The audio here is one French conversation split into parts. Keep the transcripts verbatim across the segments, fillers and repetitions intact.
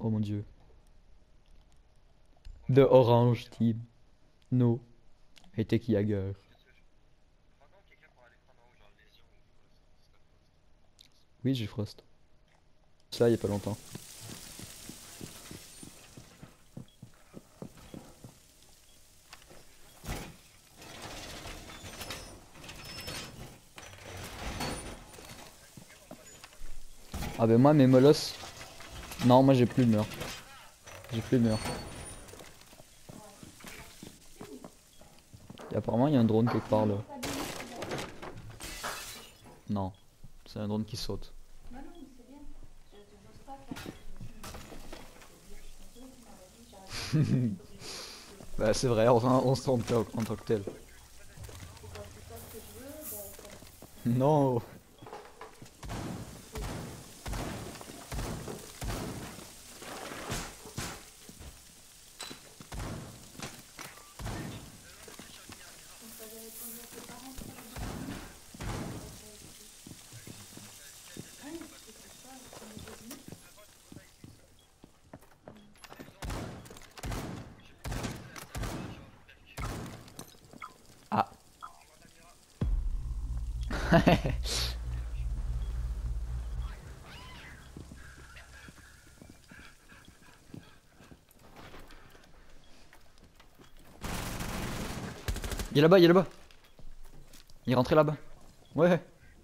Oh mon dieu. The Orange Team. No. Et Teki Jagger. Oui, j'ai Frost. Ça, il y a pas longtemps. Ah ben moi, mes molosses... Non, moi j'ai plus de mur. J'ai plus de mur. Et apparemment, il y a un drone quelque part là. Non. C'est un drone qui saute. Bah c'est vrai, on, on se trompe en, en tant que tel. Non. Ah. Il est là-bas, il est là-bas. Il est rentré là-bas. Ouais.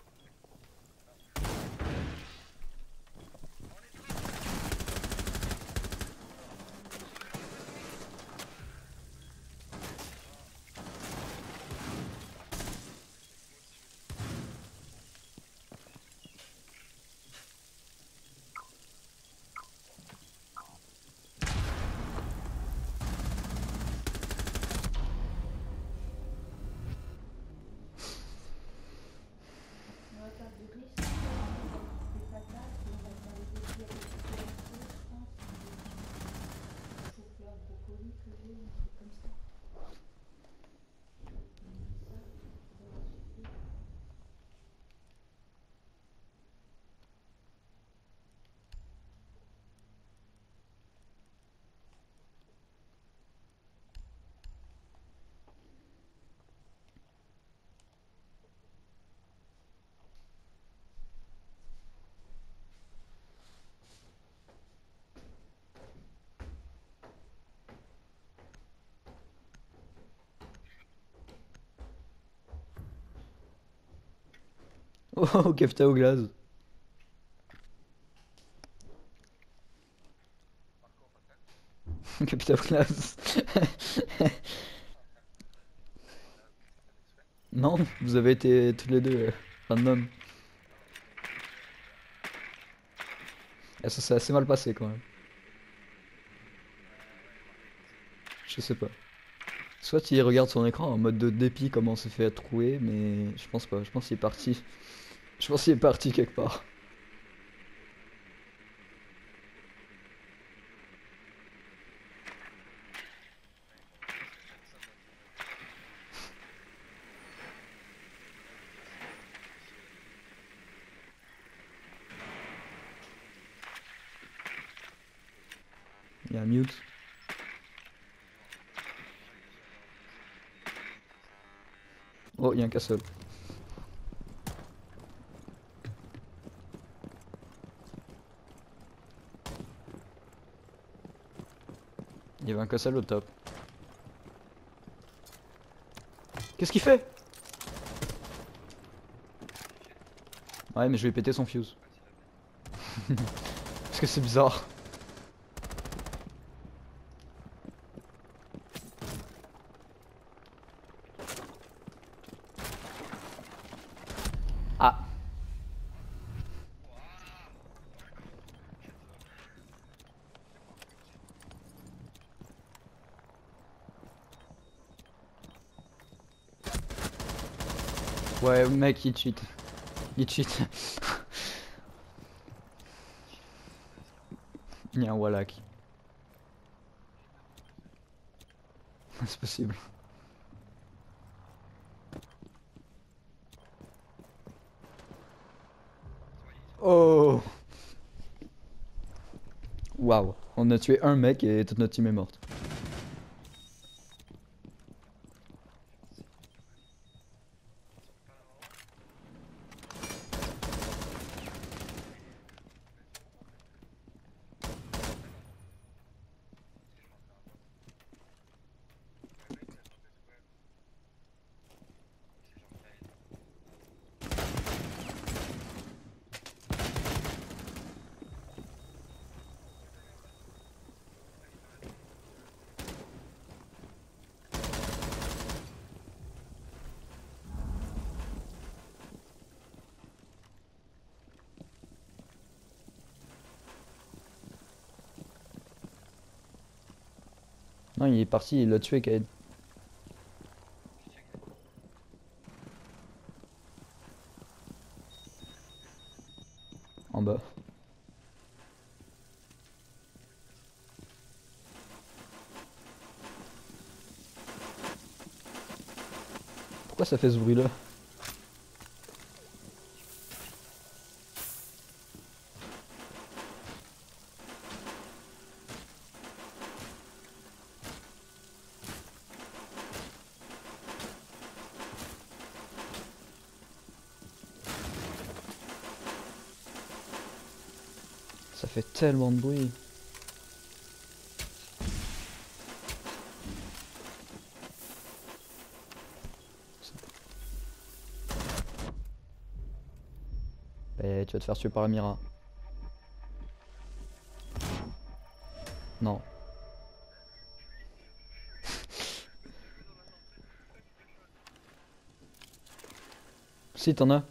Oh, Kefta au glace. Kefta au glace. Non, vous avez été tous les deux euh, random. Et ça s'est assez mal passé quand même. Je sais pas. Soit il regarde son écran en mode de dépit comment on s'est fait trouer, mais je pense pas. Je pense qu'il est parti. Je pense qu'il est parti quelque part. Il y a un mute. Oh, il y a un castle. Il y avait un castle au top. Qu'est-ce qu'il fait? Ouais, mais je vais péter son fuse. Parce que c'est bizarre. Ah. Ouais, mec, il cheat. Il cheat. Il y a un Wallach. C'est possible. Oh. Waouh, on a tué un mec et toute notre team est morte. Non, il est parti, il l'a tué, Kaed. En bas. Pourquoi ça fait ce bruit là? Ça fait tellement de bruit. Eh, tu vas te faire tuer par la Mira. Non. Si, t'en as.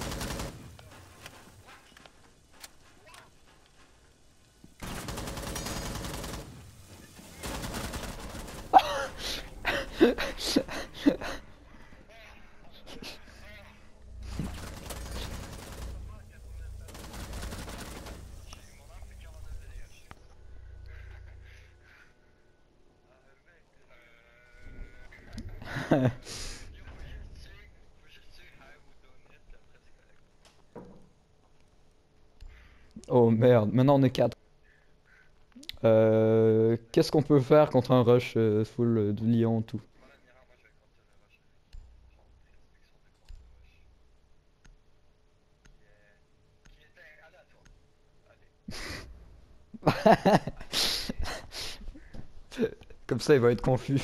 Oh merde, maintenant on est quatre. Euh, Qu'est-ce qu'on peut faire contre un rush euh, full euh, de lion tout? Comme ça il va être confus.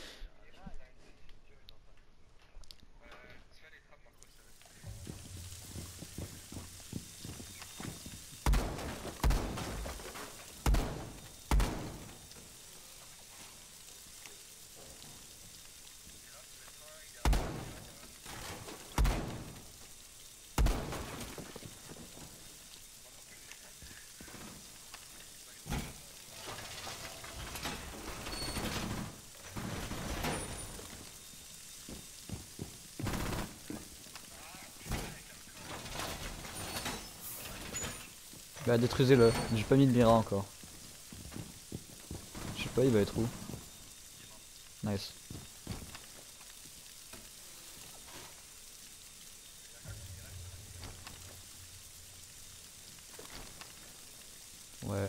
Bah détruisez-le, j'ai pas mis de mira encore. Je sais pas, il va être où? Nice. Ouais.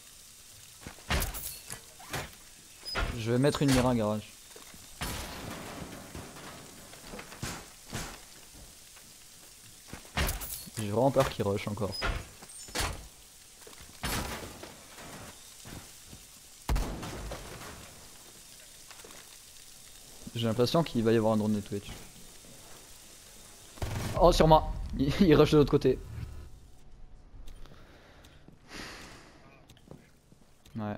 Je vais mettre une mira garage. J'ai vraiment peur qu'il rush encore. J'ai l'impression qu'il va y avoir un drone de Twitch. Oh, sur moi! Il, il rush de l'autre côté. Ouais.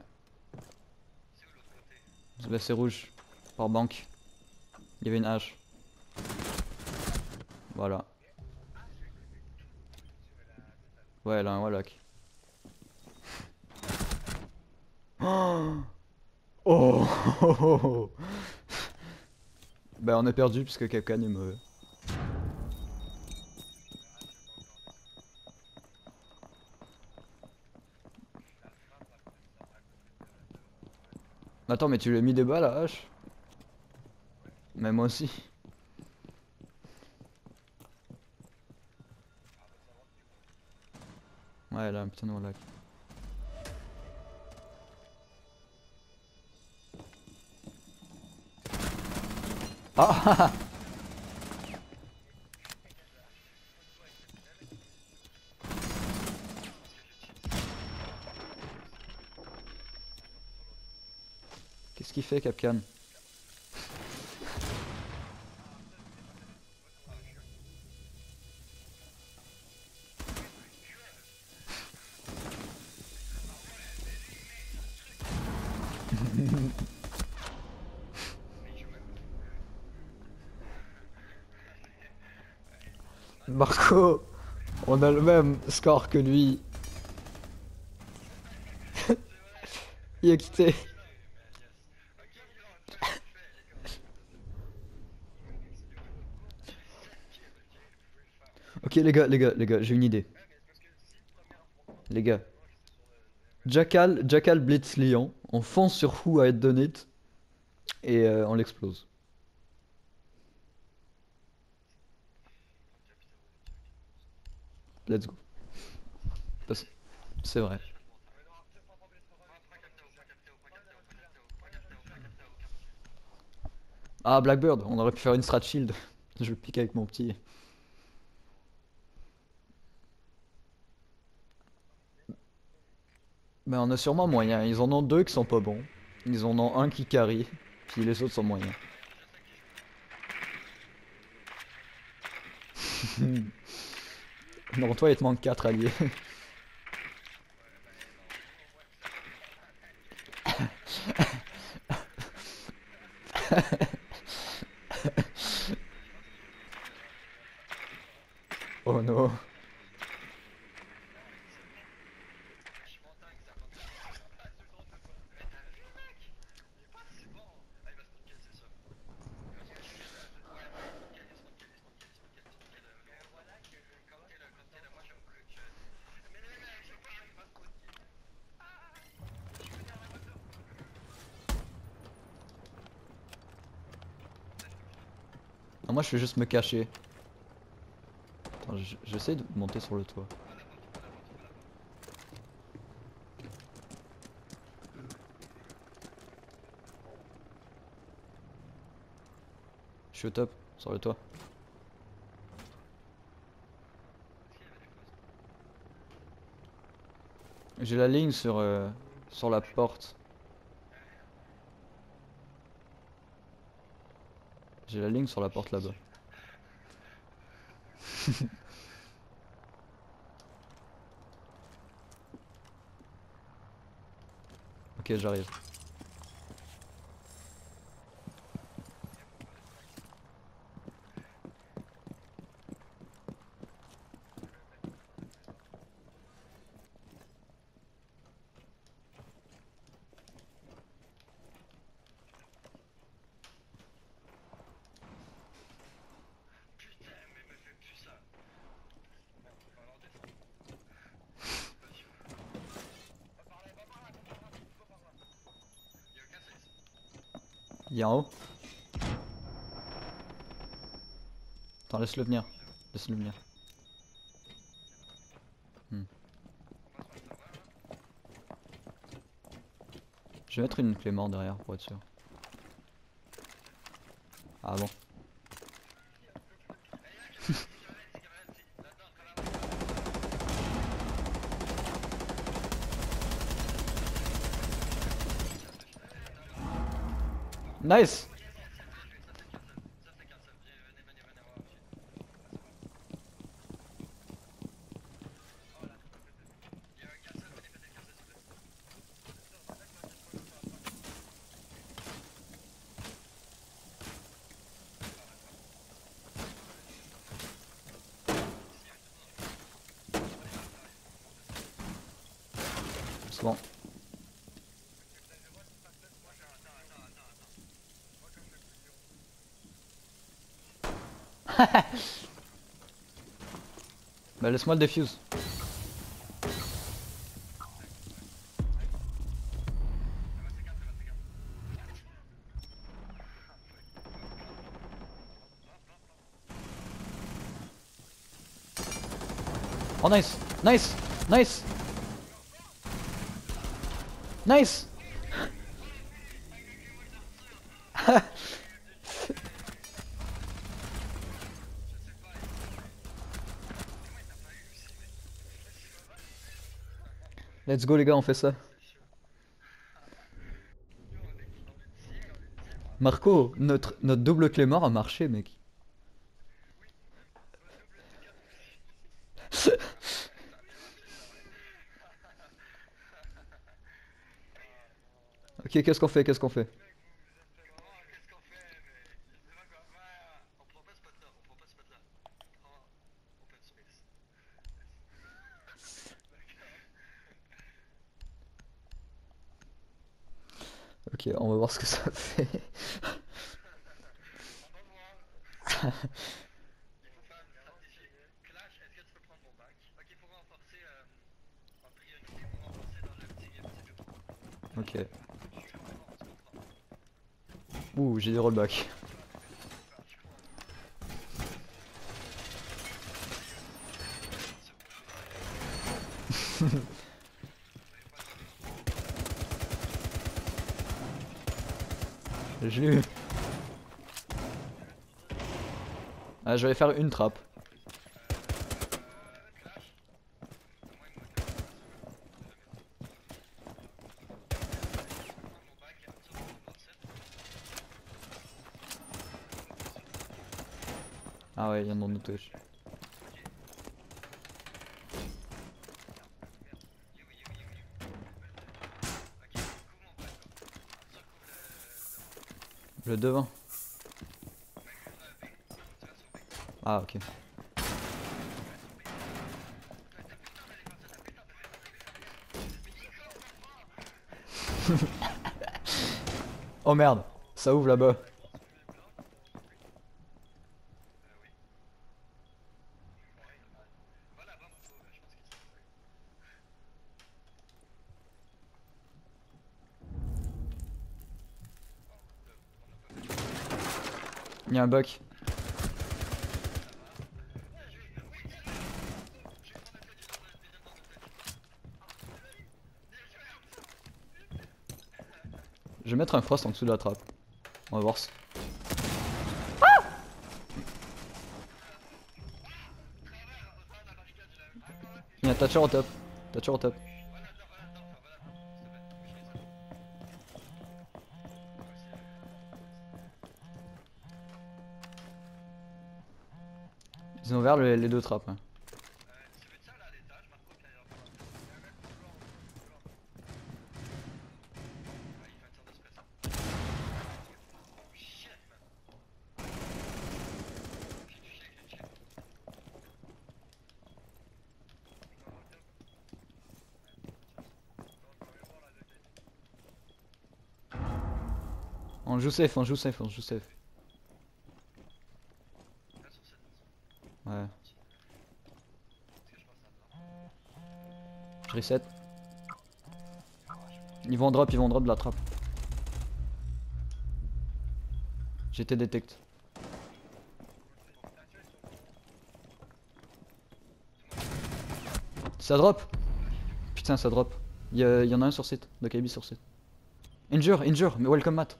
Bah, c'est rouge. Par banque. Il y avait une hache. Voilà. Ouais, elle a un Wallach. Oh, oh, oh, oh, oh. Bah on a perdu puisque Capcan est mauvais. Attends, mais tu lui as mis des balles à hache? Mais moi aussi. Ouais, elle a un putain de Wallach. Ah. Qu'est-ce qu'il fait, Capcan? Marco, on a le même score que lui. Il est quitté. Ok les gars, les gars, les gars, j'ai une idée. Les gars. Jackal, Jackal Blitz Lion, on fonce sur Who à Head Donate et euh, on l'explose. Let's go. Parce- C'est vrai. Ah, Blackbird, on aurait pu faire une strat shield. Je le pique avec mon petit. Mais on a sûrement moyen. Ils en ont deux qui sont pas bons. Ils en ont un qui carry. Puis les autres sont moyens. Non, toi il te manque quatre alliés. Oh non. Non, moi je vais juste me cacher. Attends, j- j'essaie de monter sur le toit. Je suis au top, sur le toit. J'ai la ligne sur, euh, sur la porte. J'ai la ligne sur la porte là-bas. Ok, j'arrive. Il est en haut. Attends, laisse-le venir. Laisse-le venir. Hmm. Je vais mettre une clé mort derrière pour être sûr. Ah bon. Nice. C'est bon. Bah laisse-moi le défuse. Oh nice. Nice. Nice. Nice. Let's go les gars, on fait ça. Marco, notre, notre double Clément a marché, mec. Ok, qu'est-ce qu'on fait? Qu'est-ce qu'on fait? Ok, on va voir ce que ça fait. Ok. Ouh, j'ai des rollbacks. Je l'ai eu. Ah, je vais faire une trappe. Ah ouais, il y en a une touche. Le devant. Ah ok. Oh merde, ça ouvre là-bas. Il y a un bug. Je vais mettre un frost en dessous de la trappe. On va voir si... Il y a un Thatcher au top. Thatcher au top. Ils ont ouvert le- les deux trappes. Hein. On joue safe, on joue safe, on joue safe. Ouais. Je reset. Ils vont drop, ils vont drop de la trappe. J'étais détect. Ça drop. Putain, ça drop. Il y, a- y en a un sur site. De K B sur site. Injure, injure, mais welcome mat.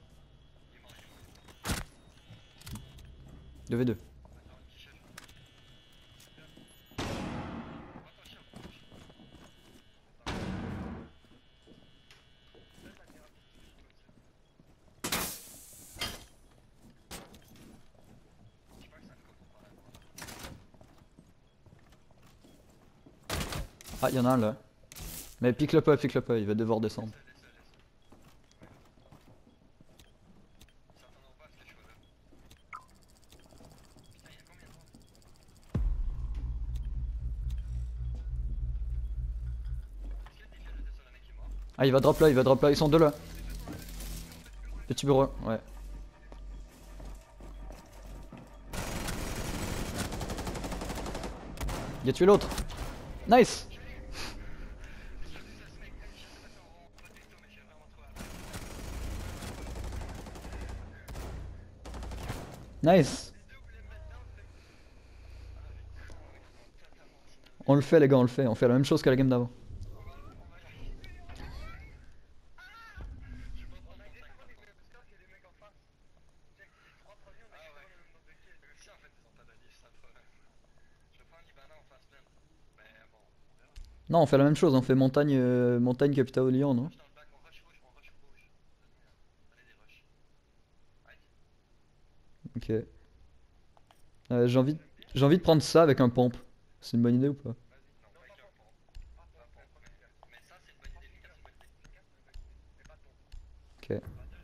deux v deux. Ah, il y en a un là. Mais pique le pas, pique le pas, il va devoir descendre. Ah, il va drop là, il va drop là, ils sont deux là. Petit bureau, ouais. Il a tué l'autre. Nice. Nice. On le fait les gars, on le fait. On fait la même chose que la game d'avant. Non, on fait la même chose, on fait montagne, euh, montagne, capitale Lyon, non? Ok. Euh, j'ai envie, j'ai envie de prendre ça avec un pompe. C'est une bonne idée ou pas? Ok.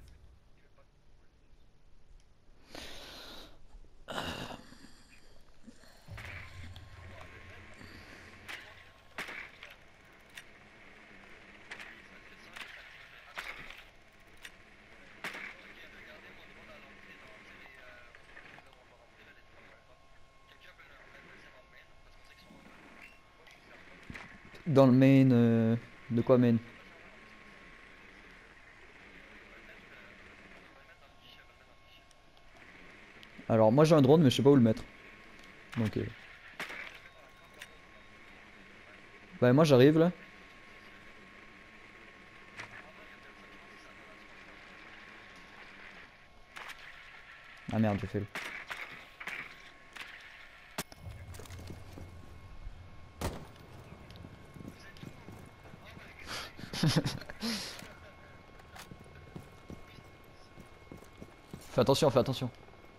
Dans le main, euh, de quoi main? Alors moi j'ai un drone mais je sais pas où le mettre. Donc euh, bah moi j'arrive là. Ah merde j'ai fait le. Fais attention, fais attention.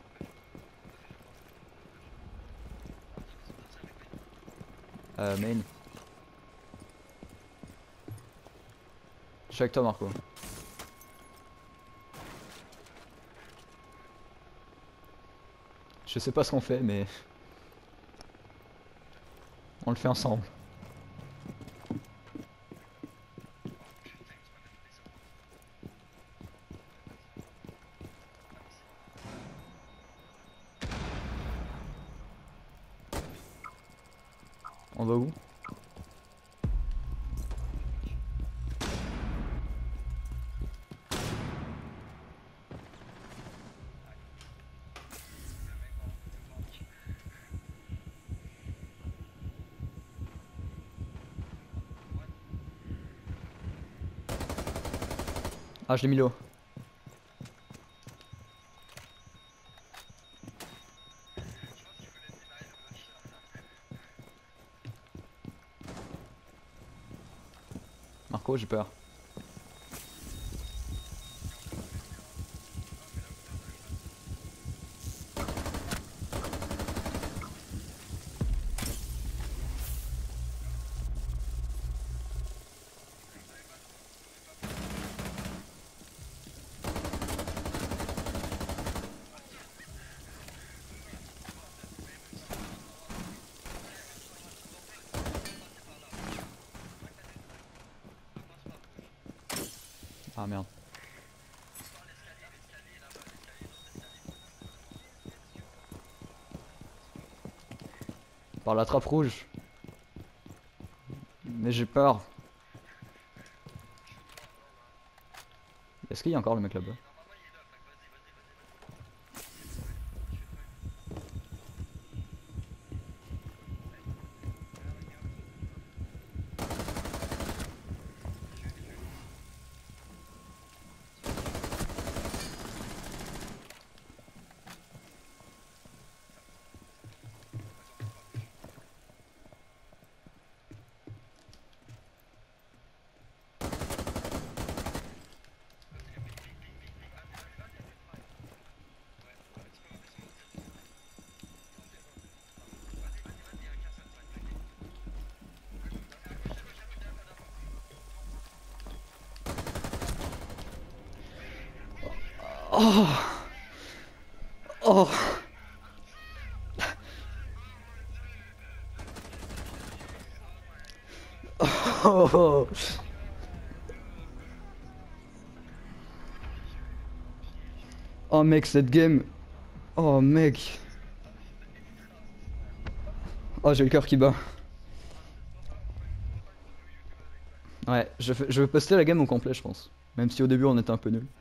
Euh, main. Je suis avec toi Marco. Je sais pas ce qu'on fait mais on le fait ensemble. On va où? Ah je l'ai mis là. Marco j'ai peur. Ah merde. Par la trappe rouge. Mais j'ai peur. Est-ce qu'il y a encore le mec là-bas? Oh! Oh! Oh! Oh mec cette game. Oh mec. Oh j'ai le cœur qui bat. Ouais, je, fais- je vais poster la game au complet je pense. Même si au début on était un peu nul.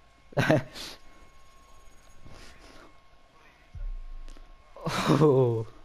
Oh!